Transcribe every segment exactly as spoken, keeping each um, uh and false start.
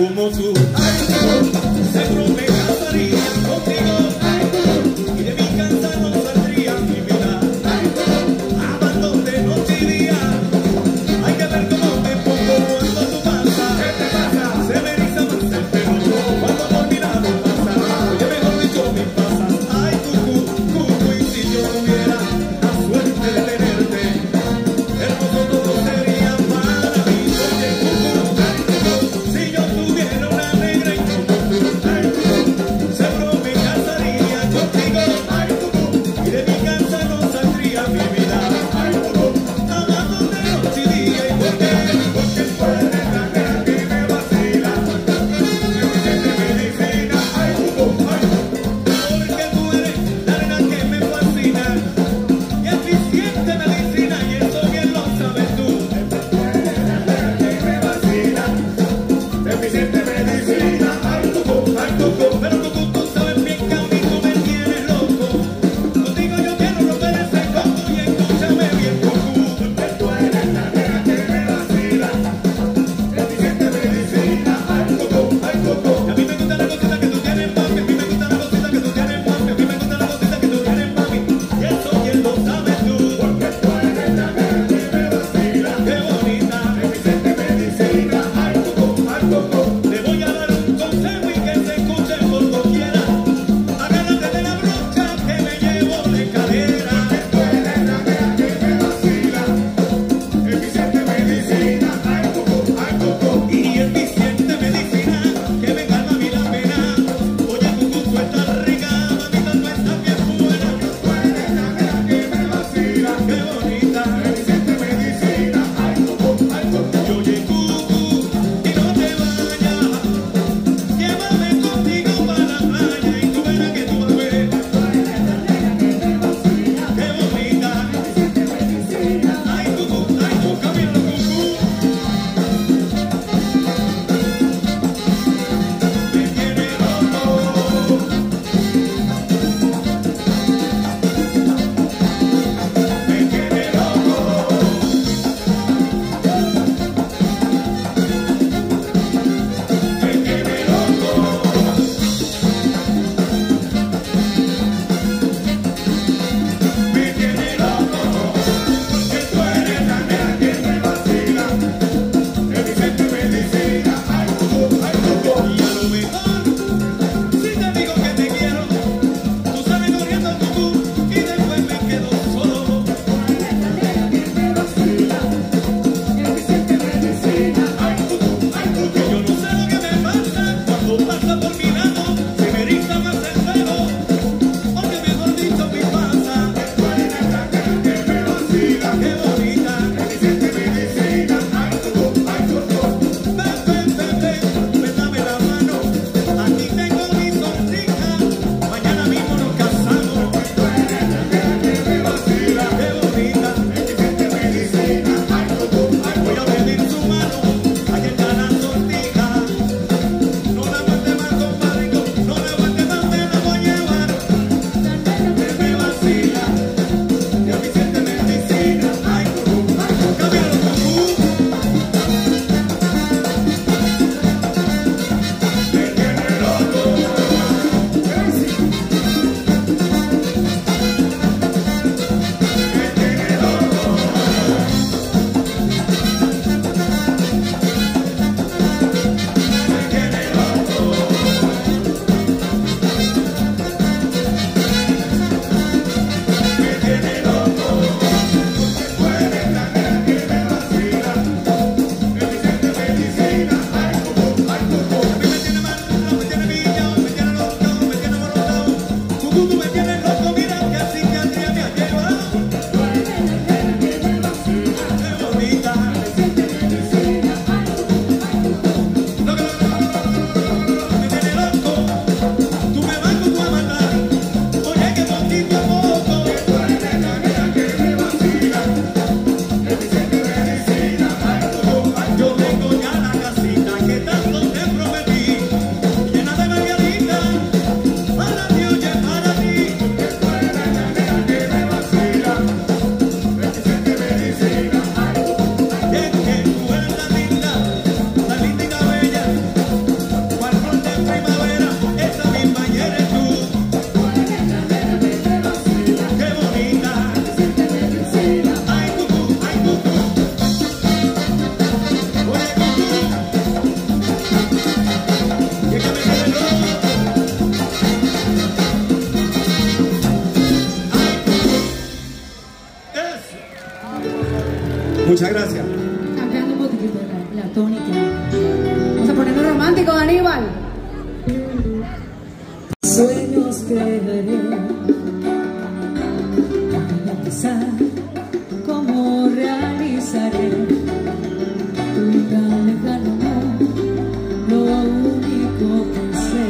como tú. Ay, seguro me casaría contigo. Ay, y de mi casa no saldría mi vida. Ay, amándote noche y día. Hay que ver cómo me pongo cuando tú pasas. ¿Qué te pasa? Se me eriza más el pelo cuando por mi lado pasa. Oye, mejor dicho, mi pasas. Ay, cucú, cucú, y si yo tuviera la suerte de tenerte, hermoso todo sería para mí. Oye, cucú, si yo tuviera una negra y como tú. Muchas gracias. Cambiando un poquitito la, la tónica. Vamos a ponerlo romántico, Aníbal. Sueños crearé, para empezar, ¿cómo realizaré tu tan lejano amor? Lo único que sé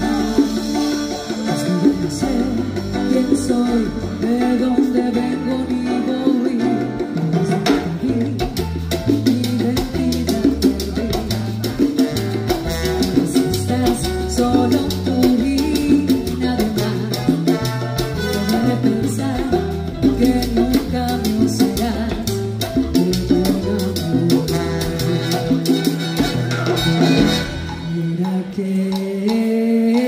es que yo no sé quién soy, de dónde vengo ni voy. Mi identidad perdí. Si estás solo tú y nadie más, no me pensar que nunca me serás de un amor. Mira que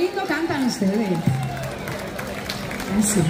rico cantan ustedes. Gracias.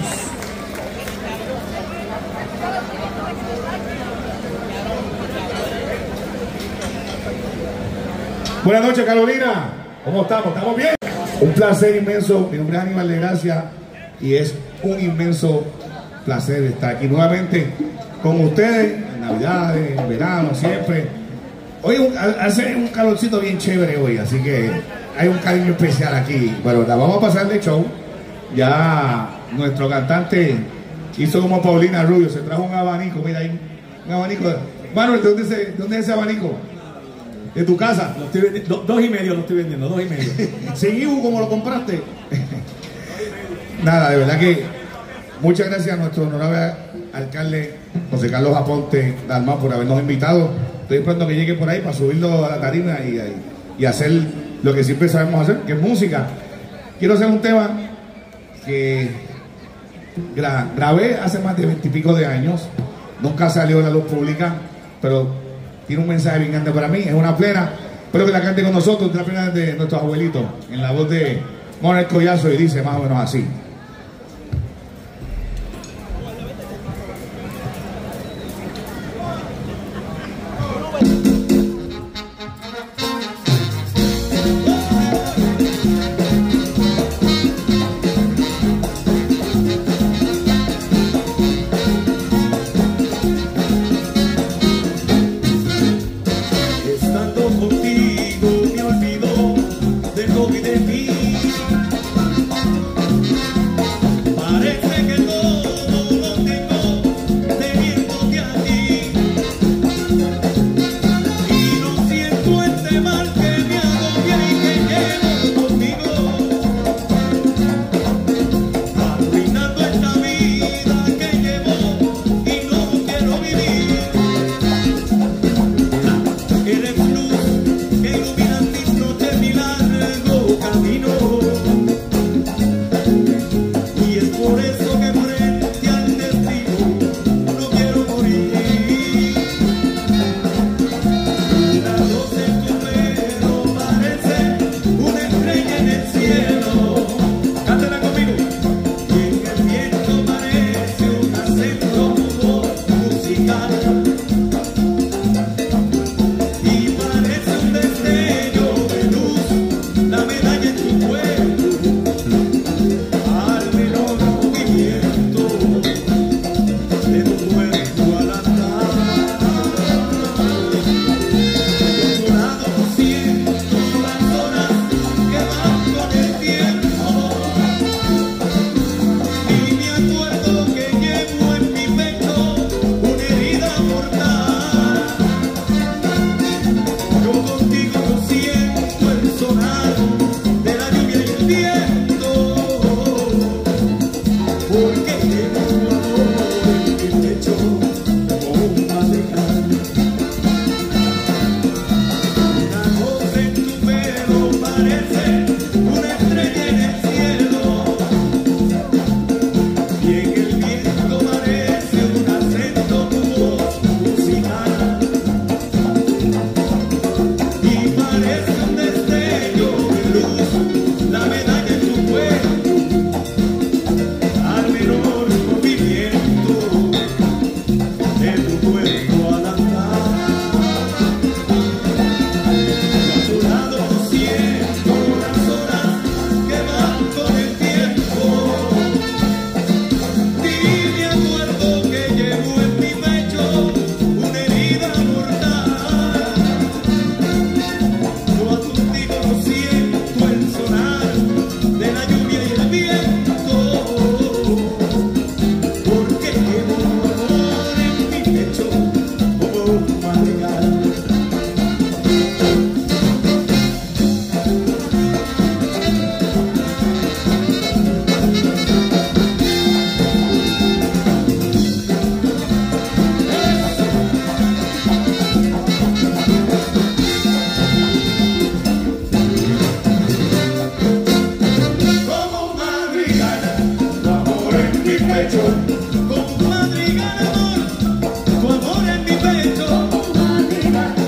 Buenas noches, Carolina. ¿Cómo estamos? ¿Estamos bien? Un placer inmenso. Mi nombre es Aníbal de Gracia y es un inmenso placer estar aquí nuevamente con ustedes en Navidades, en verano, siempre. Hoy un, hace un calorcito bien chévere hoy, así que hay un cariño especial aquí. Bueno, la vamos a pasar de show. Ya nuestro cantante hizo como Paulina Rubio, se trajo un abanico, mira ahí, un abanico. Manuel, ¿de dónde, se, de dónde es ese abanico? ¿De tu casa? Lo estoy vendiendo, do, dos y medio lo estoy vendiendo, dos y medio. ¿Sin I B U como lo compraste? Nada, de verdad que muchas gracias a nuestro honorable alcalde José Carlos Aponte Dalmau por habernos invitado. Estoy esperando que llegue por ahí para subirlo a la tarima y, y hacer lo que siempre sabemos hacer, que es música. Quiero hacer un tema que gra grabé hace más de veintipico de años, nunca salió a la luz pública, pero tiene un mensaje bien grande para mí, es una plena. Espero que la cante con nosotros, es la plena de nuestros abuelitos, en la voz de Manuel Collazo, y dice más o menos así.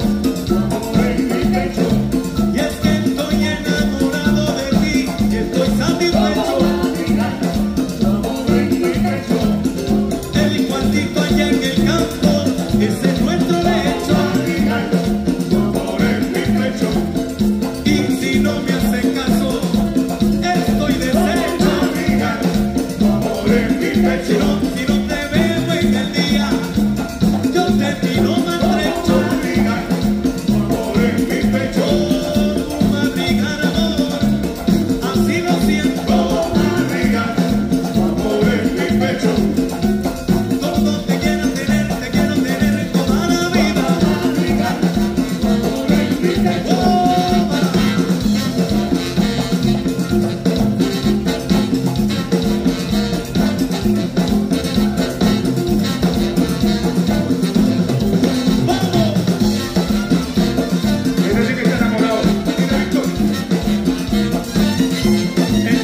Y es que estoy enamorado de ti, que estoy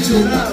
chulada.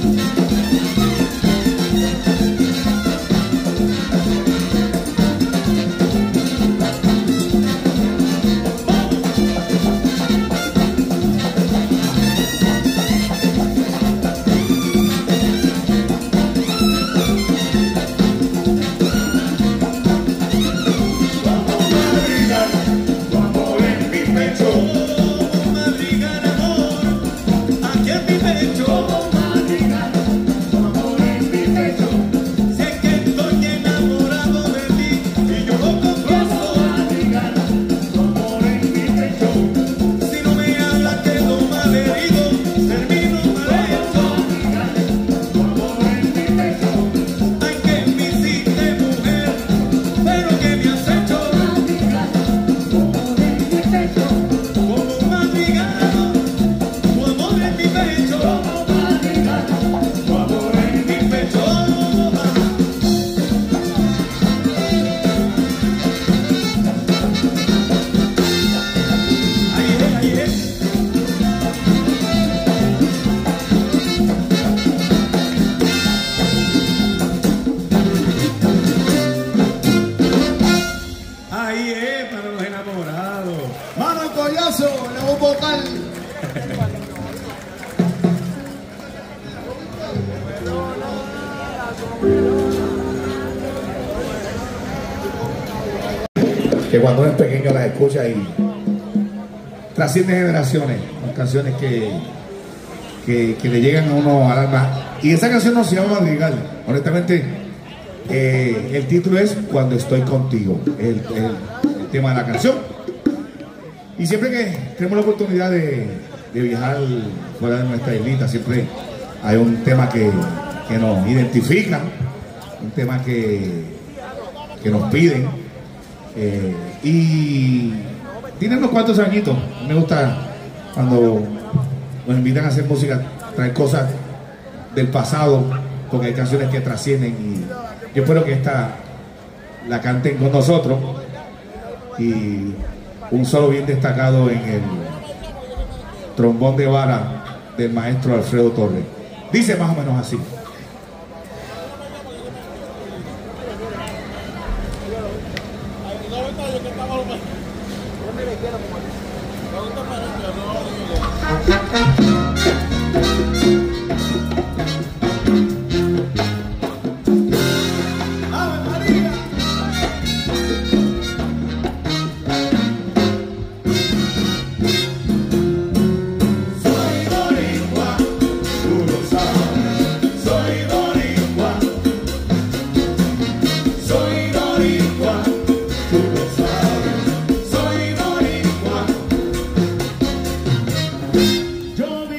Que cuando uno es pequeño las escucha y trasciende generaciones, son canciones que, que, que le llegan a uno al alma. Y esa canción no se llama Madrigal, honestamente. Eh, el título es Cuando estoy contigo, el, el, el tema de la canción. Y siempre que tenemos la oportunidad de, de viajar fuera de nuestra islita, siempre hay un tema que, que nos identifica, un tema que, que nos piden. Eh, y tienen unos cuantos añitos. Me gusta cuando nos invitan a hacer música, traer cosas del pasado, porque hay canciones que trascienden y yo espero que esta la canten con nosotros. Y un solo bien destacado en el trombón de vara del maestro Alfredo Torres. Dice más o menos así. Yo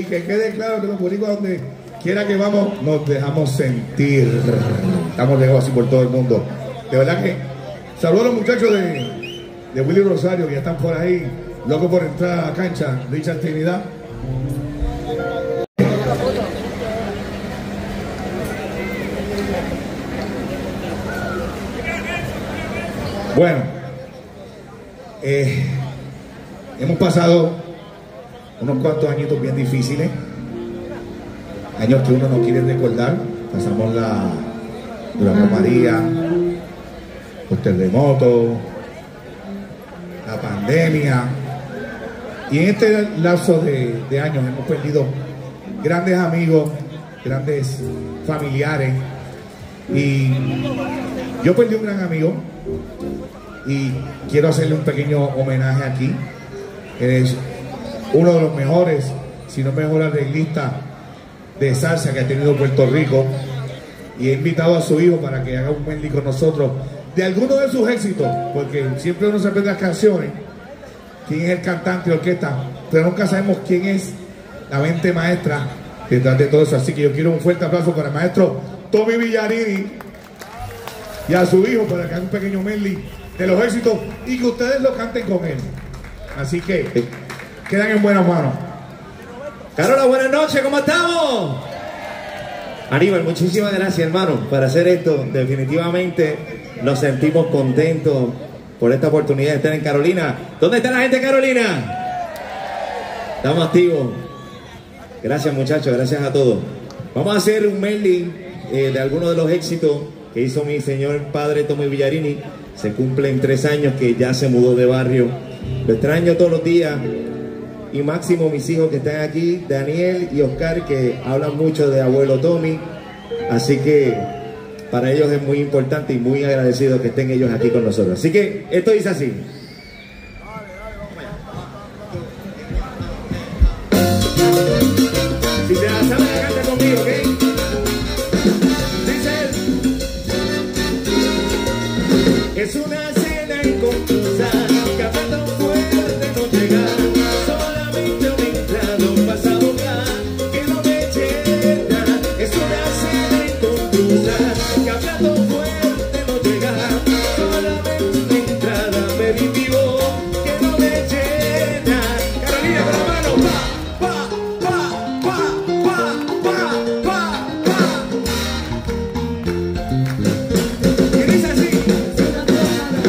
que quede claro que los boricuas donde quiera que vamos nos dejamos sentir. Estamos lejos así por todo el mundo. De verdad que saludos a los muchachos de, de Willy Rosario que ya están por ahí, locos por entrar a la cancha. Richard Trinidad. Bueno, eh, hemos pasado unos cuantos añitos bien difíciles, años que uno no quiere recordar. Pasamos la Huracán María, los terremotos, la pandemia, y en este lapso de, de años hemos perdido grandes amigos, grandes familiares, y yo perdí un gran amigo y quiero hacerle un pequeño homenaje aquí. Es uno de los mejores, si no mejor arreglista de salsa que ha tenido Puerto Rico, y he invitado a su hijo para que haga un medley con nosotros de algunos de sus éxitos, porque siempre uno se aprende las canciones, quién es el cantante de orquesta, pero nunca sabemos quién es la mente maestra detrás de todo eso. Así que yo quiero un fuerte aplauso para el maestro Tommy Villarini y a su hijo para que haga un pequeño medley de los éxitos y que ustedes lo canten con él. Así que quedan en buenas manos. Carola, buenas noches, ¿cómo estamos? Aníbal, muchísimas gracias, hermano, por hacer esto. Definitivamente nos sentimos contentos por esta oportunidad de estar en Carolina. ¿Dónde está la gente de Carolina? Estamos activos. Gracias, muchachos, gracias a todos. Vamos a hacer un medley eh, de algunos de los éxitos que hizo mi señor padre Tommy Villarini. Se cumplen tres años que ya se mudó de barrio. Lo extraño todos los días. Y máximo mis hijos que están aquí, Daniel y Oscar, que hablan mucho de abuelo Tommy. Así que para ellos es muy importante y muy agradecido que estén ellos aquí con nosotros. Así que esto dice así. Si te la sabes, canta conmigo, ¿ok? Dice él. Es una cena inconclusa que hace tan fuerte no llegar. Solamente un entrado pasa a bocar que no me llena. Es una cena inconclusa que hace tan fuerte no llegar. Solamente una entrada me vivió que no me llena. Carolina, con la mano, pa, pa, pa, pa, pa, pa, pa, pa. Y dice así.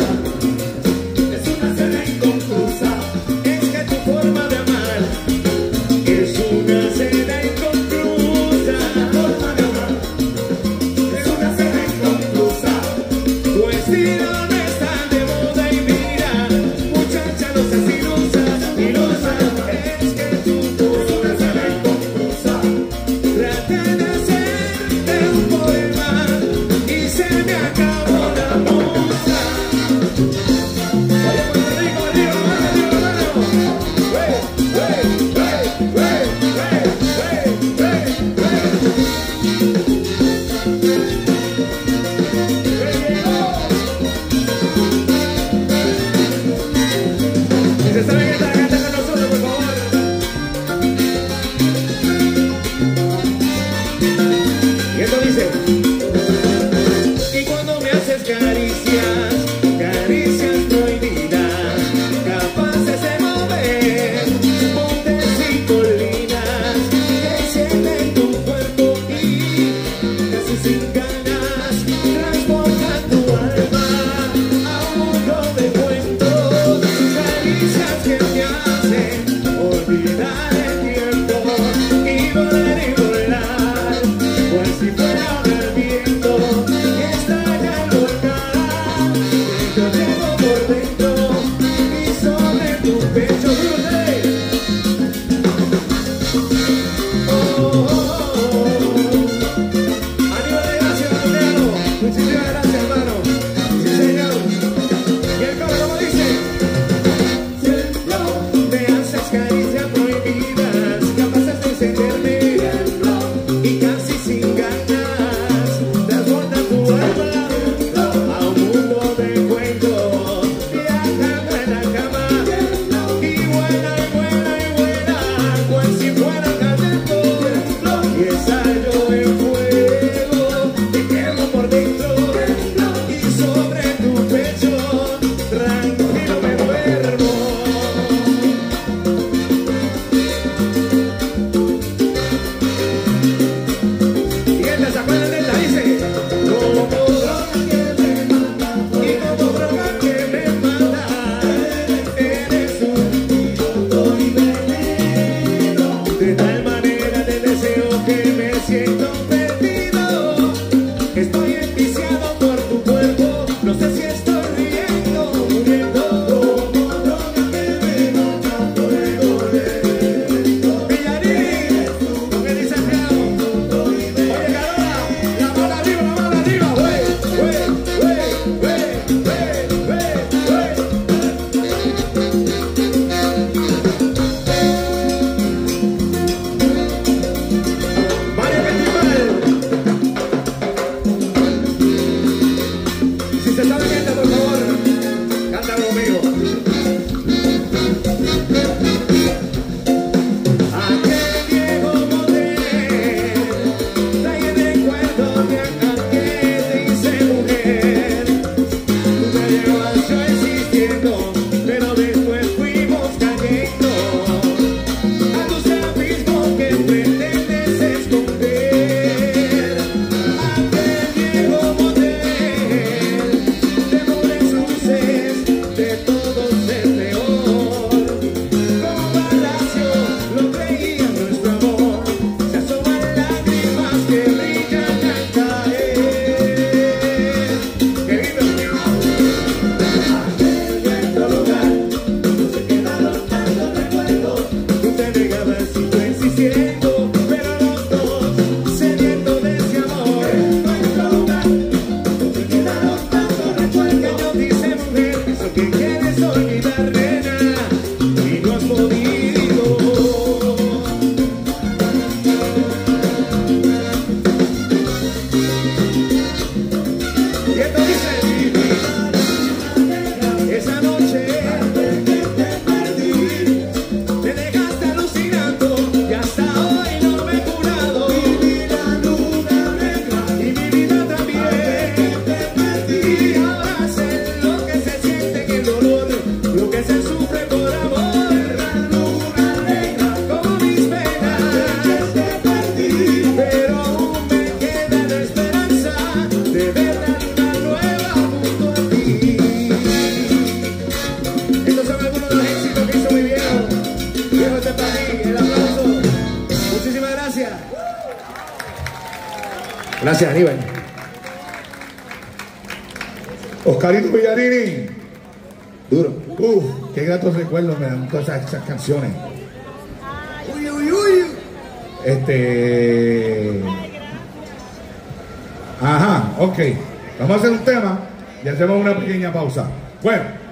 Gracias, Aníbal. Oscarito Villarini. Duro. Uf, qué gratos recuerdos me dan todas esas, esas canciones. Uy, uy, uy. Este. Ajá, ok. Vamos a hacer un tema y hacemos una pequeña pausa. Bueno.